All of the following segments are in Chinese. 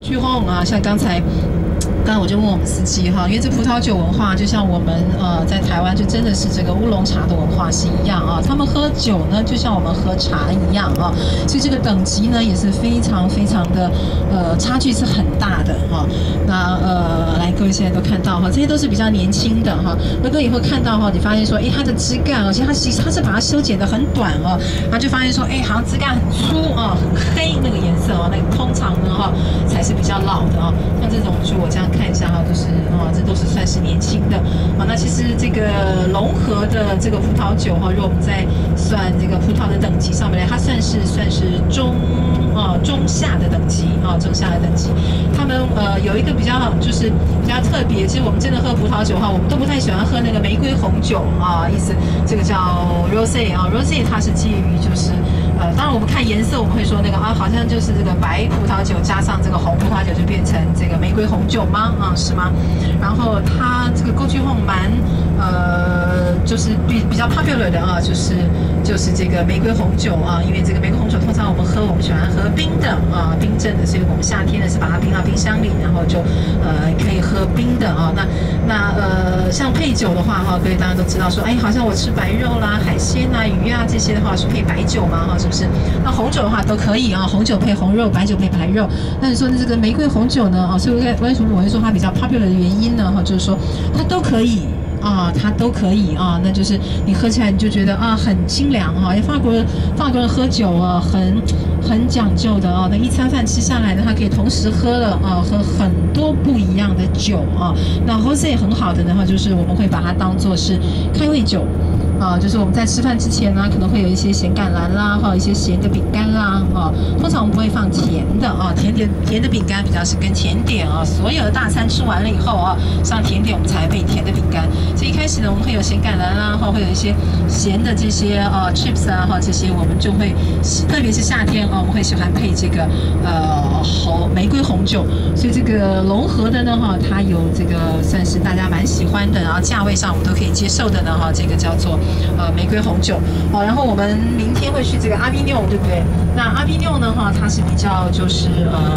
去后啊，像刚才我就问我们司机哈，因为这葡萄酒文化就像我们在台湾就真的是这个乌龙茶的文化是一样啊，他们喝酒呢就像我们喝茶一样啊，所以这个等级呢也是非常非常的差距是很大的哈。那来各位现在都看到哈，这些都是比较年轻的哈，那各位以后看到哈，你发现说，哎，它的枝干而且其实它是把它修剪得很短哦，然后就发现说，哎，好像枝干很粗啊，很黑那个颜色哦，那个通常呢哈才是比较老的啊，像这种就我这样看一下哈，都是这都是算是年轻的啊。那其实这个龙河的这个葡萄酒哈，如果我们在算这个葡萄的等级上面来，它算是中下的等级啊，中下的等级。他们有一个比较就是比较特别，其实我们真的喝葡萄酒哈，我们都不太喜欢喝那个玫瑰红酒啊，意思这个叫 rosé 啊 ，rosé 它是介于就是当然我们看颜色，我们会说那个好像就是这个白葡萄酒加上这个红葡萄酒就变成这个玫瑰红酒吗？是吗？然后它这个枸杞红蛮就是比较 popular 的啊，就是这个玫瑰红酒啊，因为这个玫瑰红酒通常我们喜欢喝冰的啊，冰镇的，所以我们夏天呢是把它冰到冰箱里，然后就可以喝冰的啊。那像配酒的话哈，各位大家都知道说，哎，好像我吃白肉啦、海鲜啊、鱼啊这些的话是配白酒嘛哈，是不是？那红酒的话都可以啊，红酒配红肉，白酒配白肉。那你说这个玫瑰红酒呢？所以为什么我会说它比较 popular 的原因呢？哈，就是说它都可以。它都可以啊，那就是你喝起来你就觉得很清凉哈。法国人喝酒很讲究的啊，那一餐饭吃下来呢，他可以同时喝很多不一样的酒啊。那 Rosé 很好的呢，就是我们会把它当作是开胃酒。就是我们在吃饭之前呢，可能会有一些咸橄榄啦，一些咸的饼干啦，通常我们不会放甜的啊，甜的饼干比较是跟甜点啊，所有的大餐吃完了以后上甜点我们才配甜的饼干。所以一开始呢，我们会有咸橄榄啦，会有一些咸的这些chips 啊，这些我们就会，特别是夏天我们会喜欢配这个玫瑰红酒。所以这个龙河的呢它有这个算是大家蛮喜欢的，然后价位上我们都可以接受的呢这个叫做玫瑰红酒然后我们明天会去这个阿比纽，对不对？那阿比纽呢它是比较就是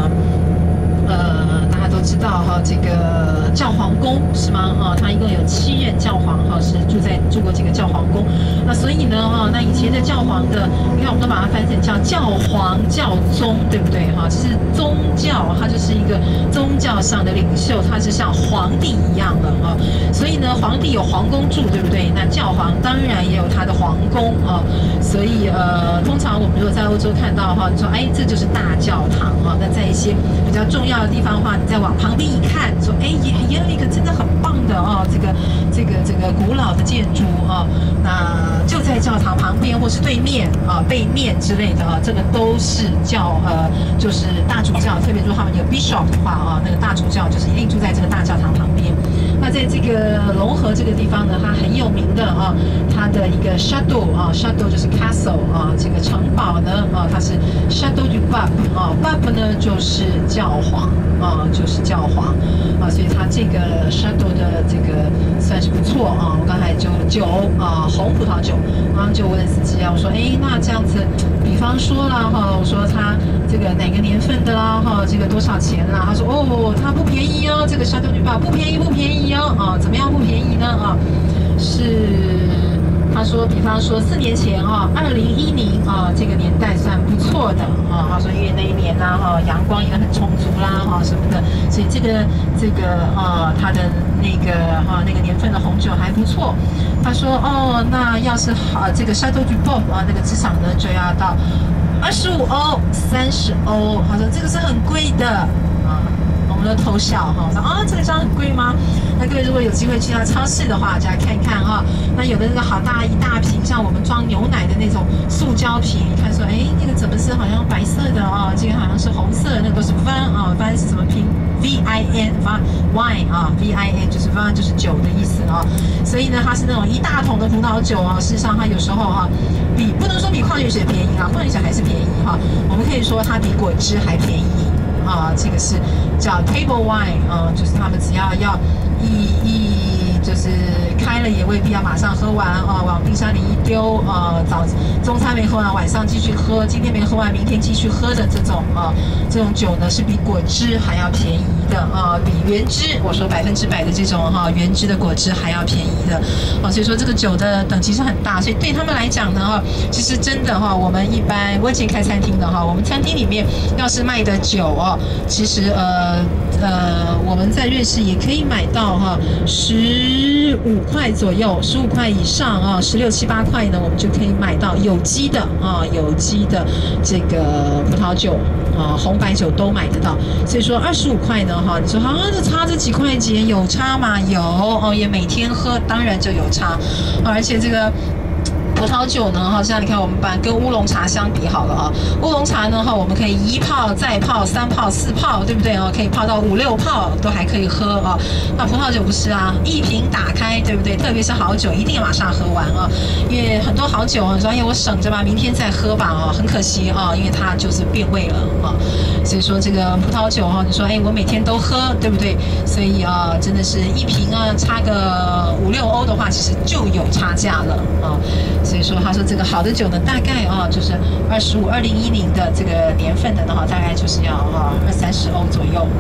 大家都知道这个教皇宫是吗？它一共有7任教皇是住过这个教皇宫。那所以呢那以前的教皇的，你看我们都把它翻成叫教皇教宗，对不对？就是宗教，它就是一个宗教上的领袖，它是像皇帝一样的所以呢，皇帝有皇宫住，对不对？那教皇当然也有他的皇宫所以通常我们如果在欧洲看到你说哎，这就是大教堂那在一些比较重要的地方的话，你再往旁边一看，说哎，也有一个真的很棒的这个古老的建筑那就在教堂旁边或是对面背面之类的这个都是就是大主教，特别如果他们有 bishop 的话那个大主教就是一定住在这个大教堂旁边。那在这个龙河这个地方呢，它很有名的它的一个 chateau 就是 castle 这个城堡呢它是 chateau du pape 呢就是教皇就是教皇所以它这个 chateau 的这个算是不错我刚才就酒红葡萄酒，然后就问司机我说哎，那这样子，比方说啦我说它这个哪个年份的啦这个多少钱啦？他说它不便宜这个 chateau du pape 不便宜怎么样不便宜呢他说比方说4年前2010这个年代算不错的他说因为那一年呢阳光也很充足啦什么的，所以这个他的那个年份的红酒还不错。他说那要是这个 Chateau du Pape 那个至少呢就要到25欧、30欧，他说这个是很贵的我们都偷笑我说这个这样很贵吗？那各位如果有机会去到超市的话，就来看一看那有的那个好大一大瓶，像我们装牛奶的那种塑胶瓶，你看说哎，那个怎么是好像白色的这个好像是红色的，那个都是 vin 是什么瓶 ？VIN wine VIN 就是 vin 就是酒的意思所以呢，它是那种一大桶的葡萄酒事实上它有时候不能说比矿泉水便宜矿泉水还是便宜我们可以说它比果汁还便宜这个是叫 table wine 就是他们只要一就是开了也未必要马上喝完啊，往冰箱里一丢啊，中餐没喝完，晚上继续喝，今天没喝完，明天继续喝的这种这种酒呢是比果汁还要便宜的啊，比原汁我说100%的这种原汁的果汁还要便宜的啊，所以说这个酒的等级是很大，所以对他们来讲呢其实真的我们一般我以前开餐厅的我们餐厅里面要是卖的酒其实我们在瑞士也可以买到15块左右，15块以上16、7、8块呢，我们就可以买到有机的有机的这个葡萄酒红白酒都买得到。所以说25块呢你说这差这几块钱有差吗？有也每天喝当然就有差而且这个。葡萄酒呢，像你看我们班跟乌龙茶相比好了乌龙茶呢我们可以1泡再泡3泡4泡，对不对可以泡到5、6泡都还可以喝那葡萄酒不是一瓶打开，对不对？特别是好酒一定要马上喝完因为很多好酒你说我省着吧，明天再喝吧很可惜因为它就是变味了所以说这个葡萄酒你说我每天都喝，对不对？所以真的是一瓶差个5、6欧的话，其实就有差价了所以说，他说这个好的酒呢，大概就是2010的这个年份的呢，大概就是要20、30欧左右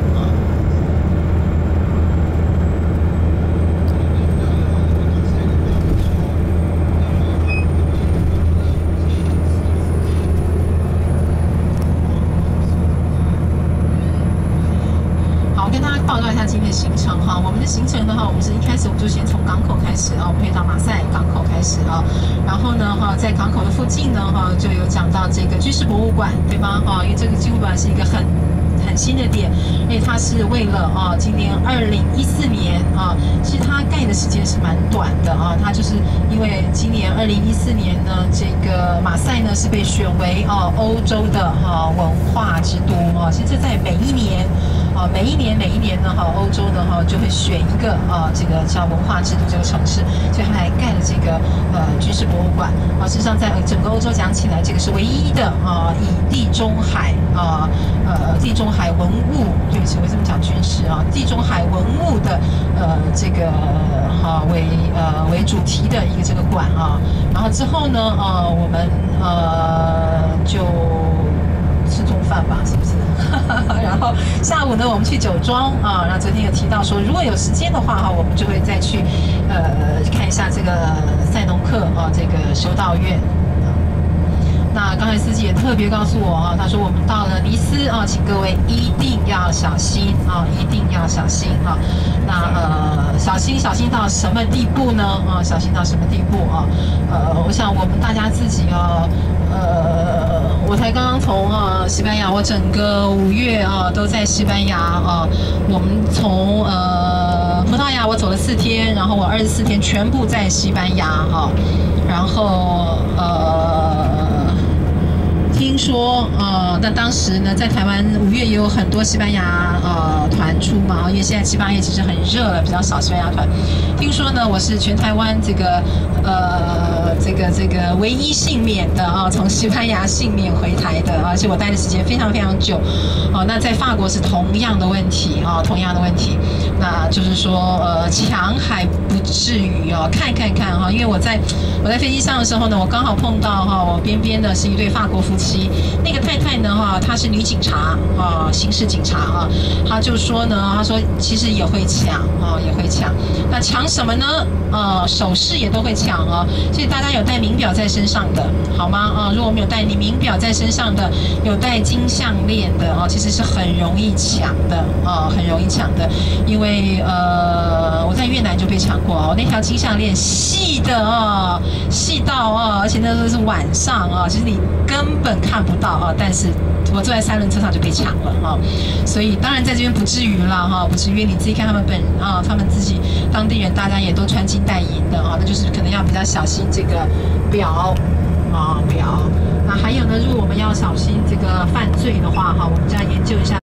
跟大家报告一下今天的行程我们的行程的话，我们是一开始我们就先从港口开始我们会到马赛港口开始然后呢在港口的附近呢就有讲到这个军事博物馆，对吗因为这个军事博物馆是一个很新的点，因为它是为了今年2014年其实它盖的时间是蛮短的它就是因为今年2014年呢，这个马赛呢是被选为欧洲的文化之都其实在每一年呢欧洲呢就会选一个这个叫文化之都这个城市，所以它还盖了这个军事博物馆事实上在整个欧洲讲起来，这个是唯一的以地中海文物，对不起，我这么讲军事地中海文物的这个为主题的一个这个馆然后之后呢我们就吃中饭吧，是不是？然后下午呢，我们去酒庄然后昨天有提到说，如果有时间的话我们就会再去看一下这个塞农克这个修道院。那刚才司机也特别告诉我他说我们到了尼斯请各位一定要小心一定要小心那小心到什么地步呢小心到什么地步我想我们大家自己我才刚刚从西班牙，我整个5月都在西班牙我们从葡萄牙我走了4天，然后我24天全部在西班牙然后听说那当时呢，在台湾5月也有很多西班牙团出嘛，因为现在7、8月其实很热了，比较少西班牙团。听说呢，我是全台湾这个唯一幸免的从西班牙幸免回台的而且我待的时间非常非常久那在法国是同样的问题同样的问题，那就是说强还不至于看，因为我在飞机上的时候呢，我刚好碰到我边边的是一对法国夫妻，那个太太呢她是女警察刑事警察她就说呢，她说其实也会抢那抢什么呢首饰也都会抢所以大家有带名表在身上的好吗如果没有带你名表在身上的，有带金项链的其实是很容易抢的很容易抢的，因为我在越南就被抢过那条金项链细的细到而且那时候是晚上其实你根本看不到但是我坐在3轮车上就被抢了所以当然在这边不至于啦不至于，你自己看他们他们自己当地人大家也都穿金戴银的那就是可能要比较小心这个表表。那还有呢，如果我们要小心这个犯罪的话我们就要研究一下。